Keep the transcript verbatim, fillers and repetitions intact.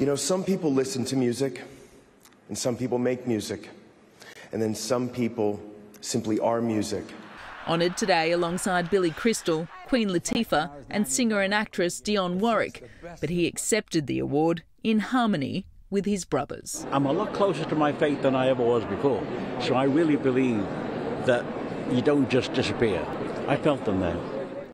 You know, some people listen to music, and some people make music, and then some people simply are music. Honoured today alongside Billy Crystal, Queen Latifah and singer and actress Dionne Warwick, but he accepted the award in harmony with his brothers. I'm a lot closer to my faith than I ever was before, so I really believe that you don't just disappear. I felt them there.